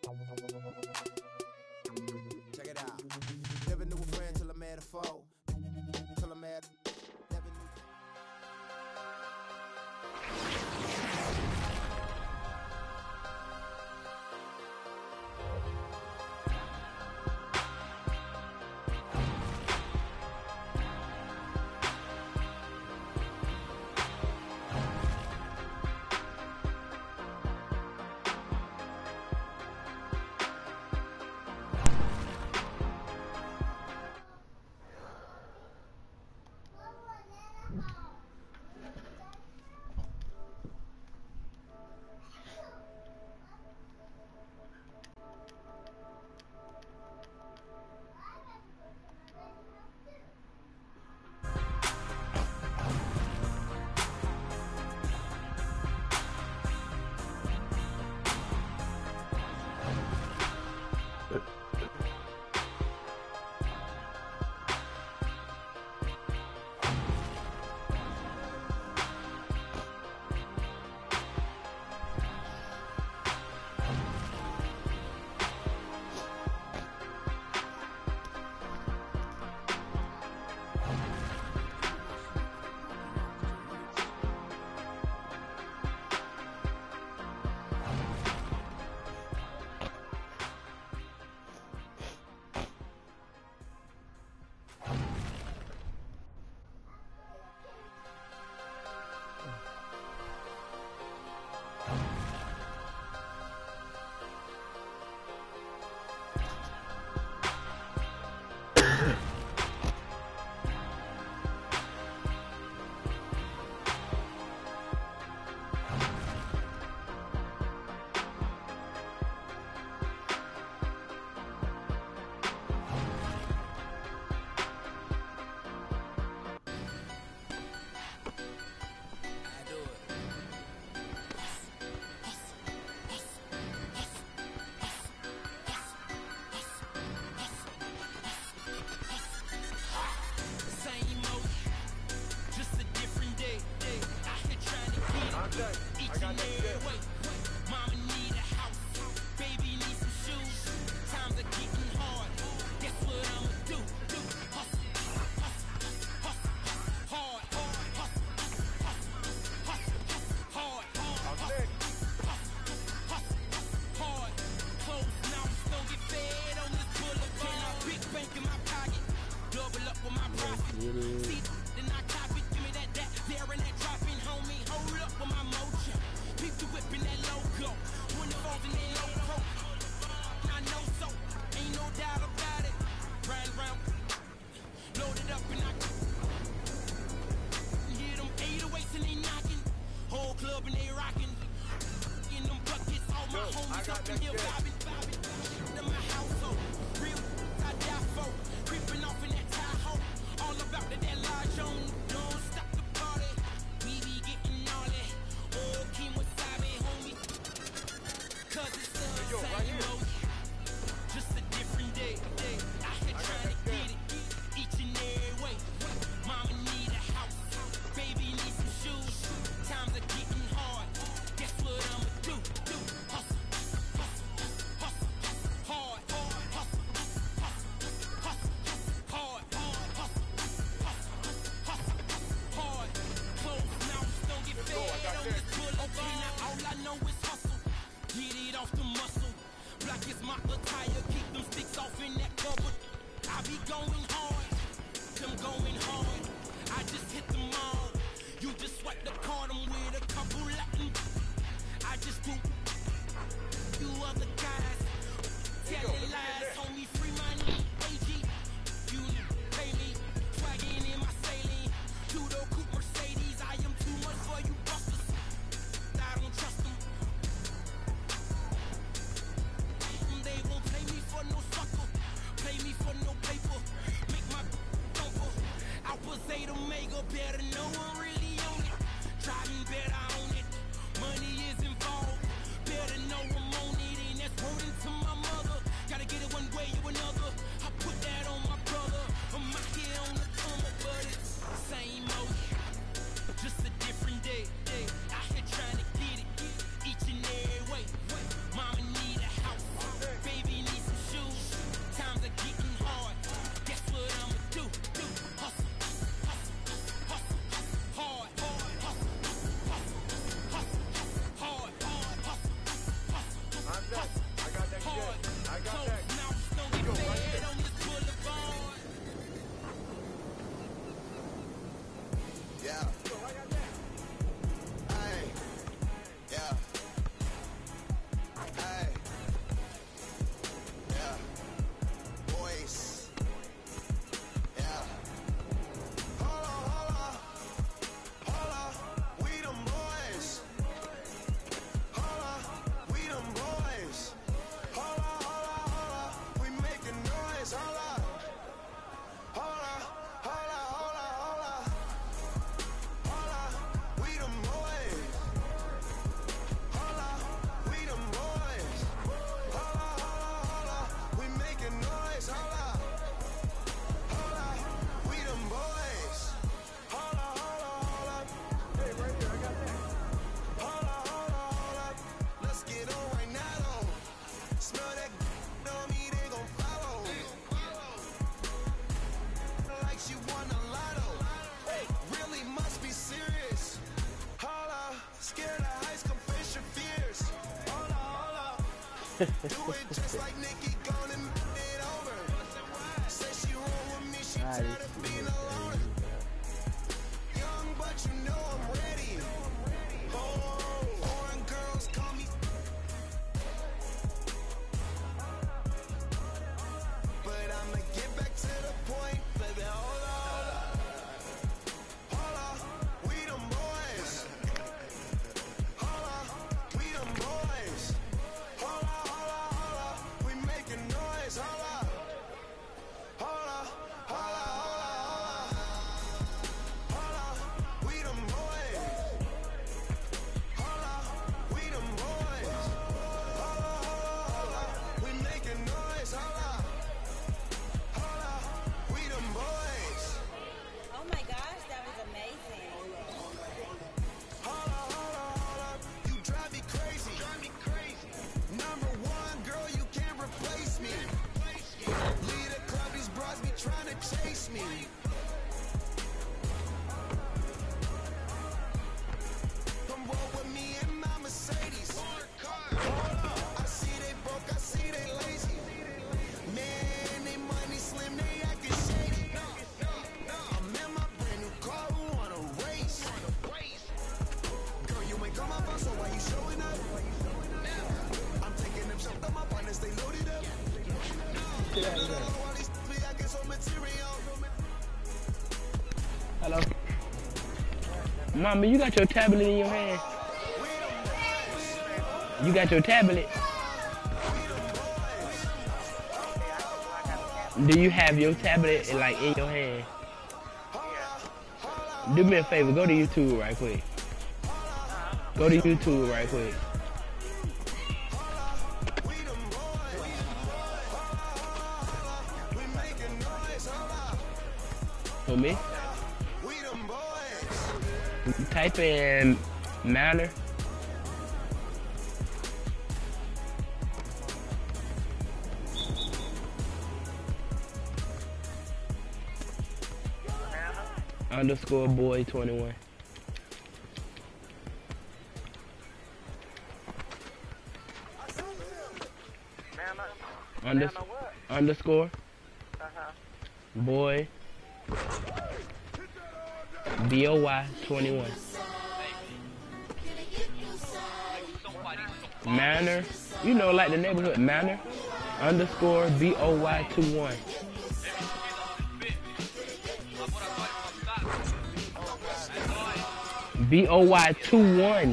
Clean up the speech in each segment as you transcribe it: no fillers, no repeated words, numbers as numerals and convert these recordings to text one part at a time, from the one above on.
Check it out. Never knew a friend till I met a foe. Till I met. Never knew. Better know I'm really on it. Driving better on it. Money is involved. Hello. Mama, you got your tablet in your hand? You got your tablet? Do you have your tablet like in your hand? Do me a favor, go to YouTube right quick. Go to YouTube right quick. For me? Type in Manor. Underscore boy 21. Underscore boy BOY 21. Manor, you know, like the neighborhood Manor. Underscore BOY 21. BOY 21.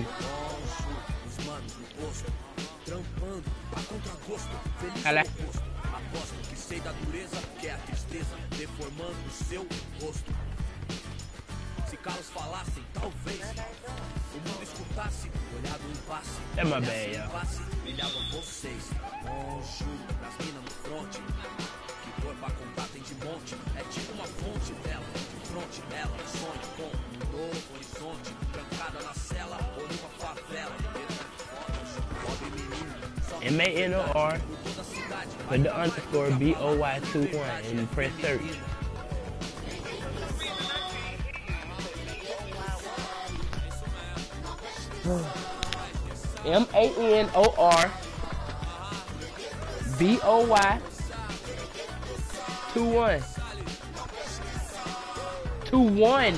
Hello. Aposto que sei da dureza, que é a tristeza deformando o seu rosto. Se calos falassem, talvez o mundo escutasse, olhado um passe. É uma beia. Brilhavam vocês, juro, das minas no fronte. Que dor pra contar tem de monte, é tipo uma fonte dela. De fronte dela, sonha com um novo horizonte. Trancada na cela ou numa favela. Pobre menino, MANOR with the underscore BOY 21 and press search. MANOR BOY 21. 21.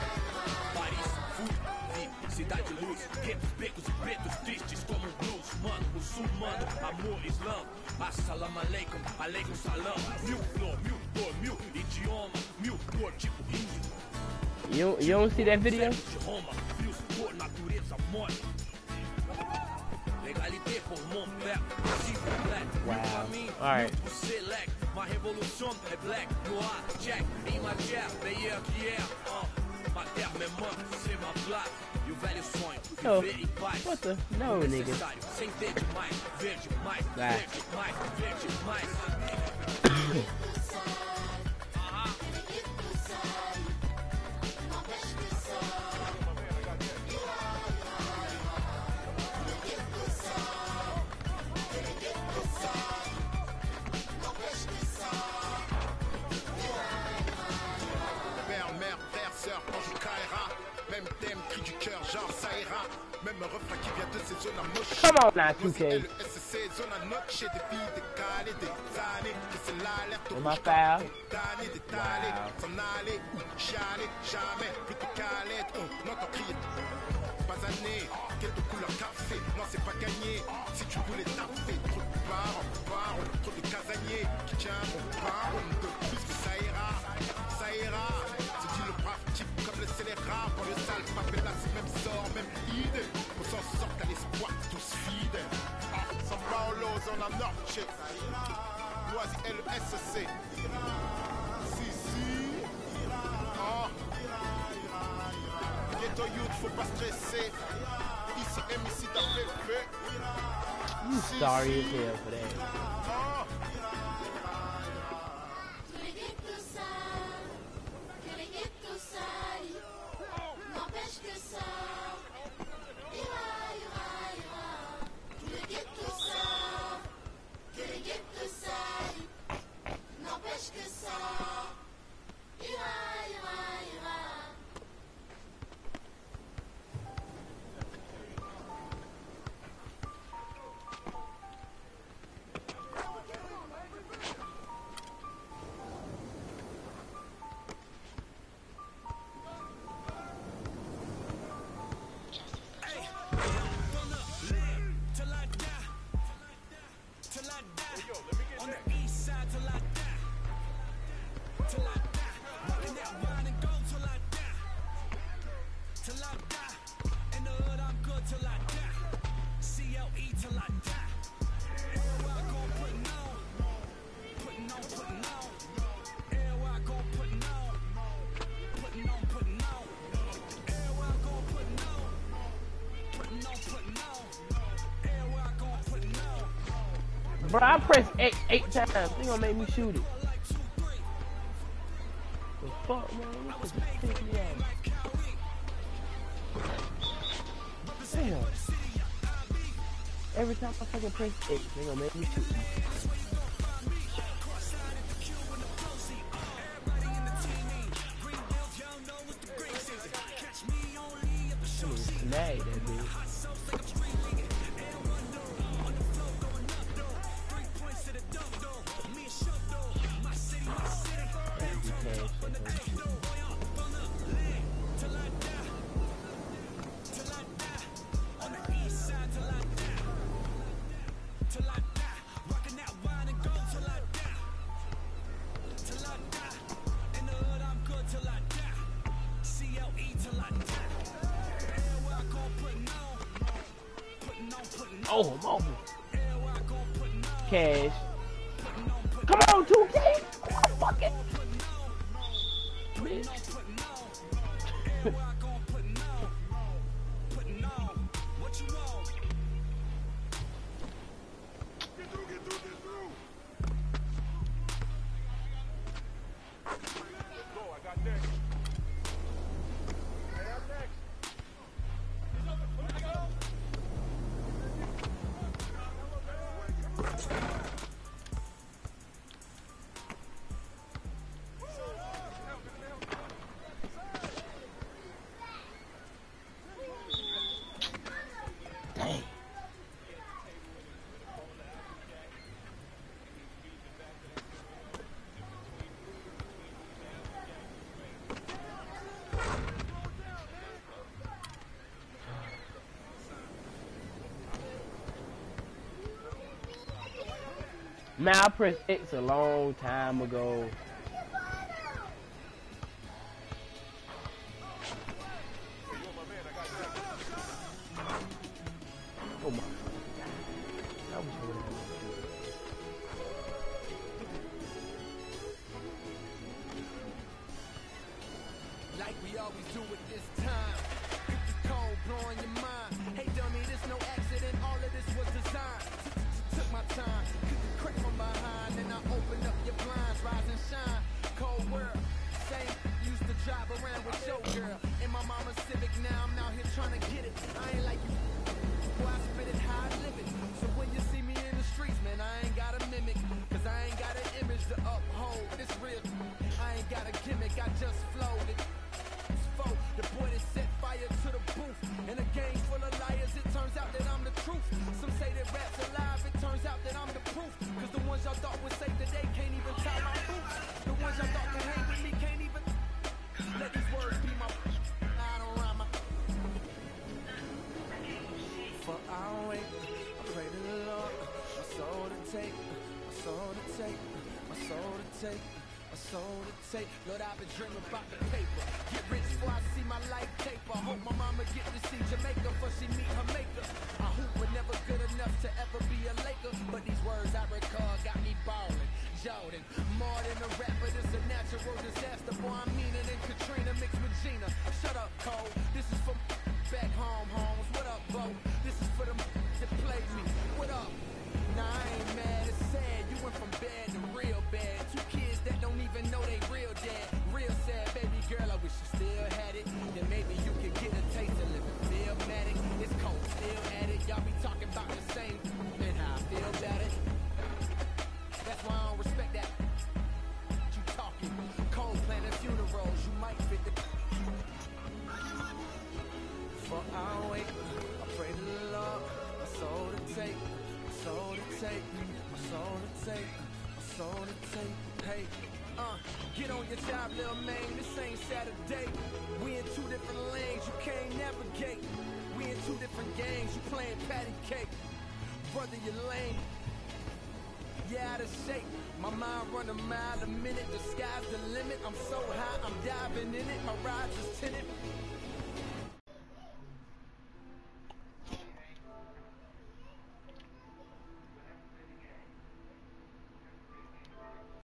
Cidade luz, guetos, becos e pretos tristes como um blues, mano, muçulmano, amor, islã, assalamu alaikum, alaikum salam, mil flor, mil dor, mil idioma, mil cor, tipo índio. You don't see that video? Roma, frios, cor, natureza, morte. Legalité por mon père, wow. Alright. Select, ma révolution est black, noir, jack, imagé, meilleur qu'hier, ma terre, mes mains, c'est ma place. E o velho sonho, viver em paz. What the? No, nigga. Sem ter demais, verde mais, verde mais, verde mais. Come on now, 2K. on a noche des filles décalées, des années, que c'est l'alerte Am I foul? d'années, d'étaler, s'en aller, ou chialer, jamais, plus de calette, n'entends crier. Pas année, quelle de couleur café, non c'est pas gagné, si tu voulais taper, trop de barons, trop de casaniers, qui tient mon baron de plus que ça ira, c'est dit le brave type comme le scélérat, quand le sale pape là c'est même sort, même idée, on s'en sort à l'espoir, tous fidèles. San Paulo, zona norte, Loisy LSC, si, Ghetto Youth, faut pas stresser, ici MC d'APP, You sorry as hell for that. Bro, I pressed X 8 times. They gonna make me shoot it. The fuck, man? This is pissing me off. Damn. Every time I fucking press X, they gonna make me shoot it. Snag that bitch. Oh, I'm over. Cash. Come on, 2K. Fuck it. Bitch. Man, I pressed X a long time ago. Oh my God. That was really good. Like we always do at this time. Cookie cold, blowing your mind. Hey dummy, this no accident. All of this was designed. Took my time. Crack from behind, and I opened up your blinds, rise and shine. Cold world, same used to drive around with your girl. In my mama's Civic, now I'm out here trying to get it. I ain't like you, boy, I spit it how I live it. So when you see me in the streets, man, I ain't got a mimic, cause I ain't got an image to uphold. It's real, I ain't got a gimmick, I just flowed it. It's folk, the boy that set ones y'all thought was safe today can't even tie my boots. The ones y'all thought could hang with me can't even let these words be my I don't rhyme my for I'll wait. I pray to the Lord, my soul to take, my soul to take, my soul to take, my soul to take. Lord, I've been dreaming about the paper. Get rich before I see my life taper. Hope my mama get to see Jamaica before she meet her maker. I hoop but never good enough to ever be a Laker. But these words I recall got me ballin'. Jordan, more than a rapper, this a natural disaster. Boy, I mean it in Katrina mixed with Gina. Shut up, Cole. This is for back home, homes. What up, Bo? This is for them that played me. What up? Nah, I ain't mad, it's sad. You went from bad to real bad. Two kids that don't even know they real dad. Real sad, baby girl, I wish you still had it. Then maybe you could get a taste of living Philmatic. It's cold, still at it. Y'all be talking about the same and how I feel about it. That's why I don't respect that. You talking cold planning funerals, you might fit the for I'll wait. I pray to the Lord, my soul to take, my soul to take, my soul to take, my soul to take. Hey, get on your job, little man. This ain't Saturday. We in two different lanes, you can't navigate. We in two different games, you playing patty cake. Brother, you lame. Yeah, out of shape. My mind run a mile a minute. The sky's the limit. I'm so high, I'm diving in it. My ride's just tinted.